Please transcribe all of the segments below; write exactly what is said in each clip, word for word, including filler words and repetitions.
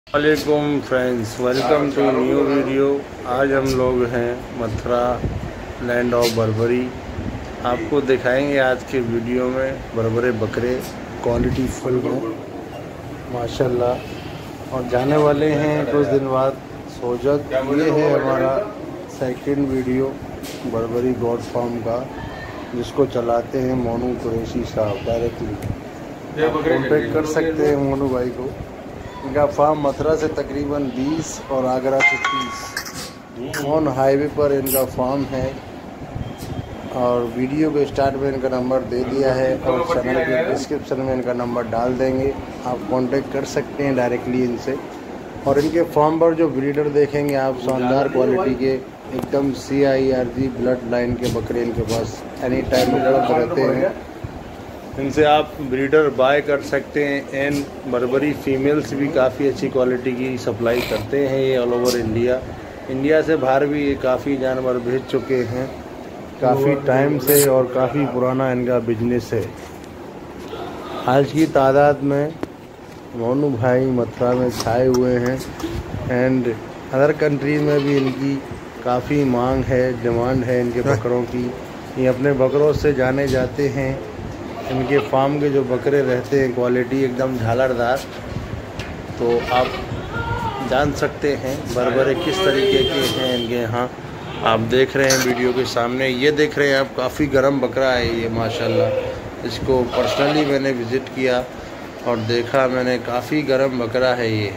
वालेकुम friends, welcome to new video. आज हम लोग हैं मथुरा, लैंड ऑफ बर्बरी। आपको दिखाएंगे आज के वीडियो में बर्बरे बकरे क्वालिटी फुल में माशाल्लाह। और जाने वाले हैं कुछ दिन बाद सोजत। ये है हमारा second video Barbari goat farm का, जिसको चलाते हैं मोनू कुरैशी साहब। डायरेक्टली कॉन्टेक्ट कर सकते हैं मोनू भाई को। इनका फार्म मथुरा से तकरीबन बीस और आगरा से तीस ऑन हाईवे पर इनका फार्म है। और वीडियो के स्टार्ट में इनका नंबर दे दिया है और चैनल के डिस्क्रिप्शन में इनका नंबर डाल देंगे। आप कांटेक्ट कर सकते हैं डायरेक्टली इनसे। और इनके फार्म पर जो ब्रीडर देखेंगे आप, शानदार क्वालिटी के एकदम C I R G blood line के बकरे इनके पास एनी टाइम उपलब्ध रहते हैं। इनसे आप ब्रीडर बाय कर सकते हैं। एंड बर्बरी फीमेल्स भी काफ़ी अच्छी क्वालिटी की सप्लाई करते हैं ये ऑल ओवर इंडिया। इंडिया से बाहर भी ये काफ़ी जानवर भेज चुके हैं काफ़ी टाइम से, और काफ़ी पुराना इनका बिजनेस है। आज की तादाद में मोनू भाई मथुरा में छाए हुए हैं। एंड अदर कंट्री में भी इनकी काफ़ी मांग है, डिमांड है इनके बकरों की। ये अपने बकरों से जाने जाते हैं। इनके फार्म के जो बकरे रहते हैं क्वालिटी एकदम झालरदार। तो आप जान सकते हैं बर्बरे किस तरीके के हैं इनके यहाँ। आप देख रहे हैं वीडियो के सामने, ये देख रहे हैं आप, काफ़ी गर्म बकरा है ये माशाल्लाह। इसको पर्सनली मैंने विज़िट किया और देखा मैंने, काफ़ी गर्म बकरा है ये।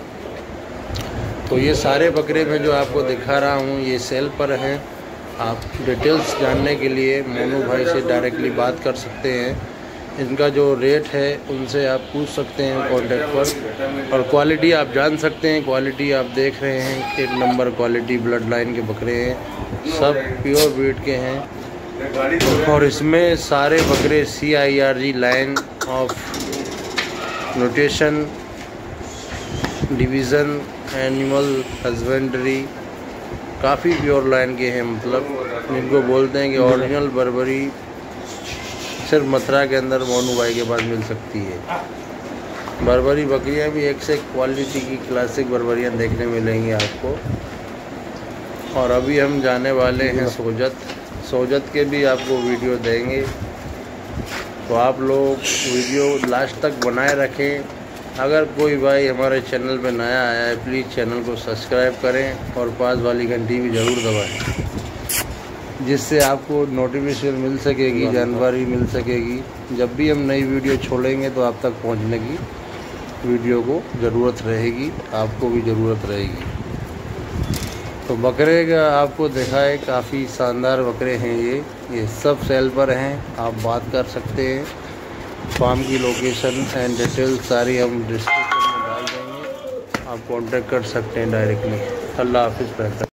तो ये सारे बकरे मैं जो आपको दिखा रहा हूँ ये सेल पर हैं। आप डिटेल्स जानने के लिए मोनू भाई से डायरेक्टली बात कर सकते हैं। इनका जो रेट है उनसे आप पूछ सकते हैं कॉन्टैक्ट पर। और क्वालिटी आप जान सकते हैं। क्वालिटी आप देख रहे हैं, एक नंबर क्वालिटी ब्लड लाइन के बकरे हैं, सब प्योर ब्रीड के हैं। और इसमें सारे बकरे C I R G line of nutrition division animal husbandry काफ़ी प्योर लाइन के हैं। मतलब इनको बोलते हैं कि ओरिजिनल बर्बरी सिर्फ मथुरा के अंदर मोनू भाई के पास मिल सकती है। बर्बरी बकरियां भी एक से एक क्वालिटी की क्लासिक बर्बरियां देखने मिलेंगी आपको। और अभी हम जाने वाले हैं सोजत। सोजत के भी आपको वीडियो देंगे, तो आप लोग वीडियो लास्ट तक बनाए रखें। अगर कोई भाई हमारे चैनल पे नया आया है प्लीज़ चैनल को सब्सक्राइब करें और पास वाली घंटी भी ज़रूर दबाएं, जिससे आपको नोटिफिकेशन मिल सकेगी, जानकारी मिल सकेगी। जब भी हम नई वीडियो छोड़ेंगे तो आप तक पहुंचने की वीडियो को ज़रूरत रहेगी, आपको भी ज़रूरत रहेगी। तो बकरे का आपको दिखाए, काफ़ी शानदार बकरे हैं ये ये सब सेल पर हैं। आप बात कर सकते हैं। फार्म की लोकेशन एंड डिटेल सारी हम डिस्क्रिप्शन में डाल देंगे। आप कांटेक्ट कर सकते हैं डायरेक्टली। अल्लाह हाफिज़।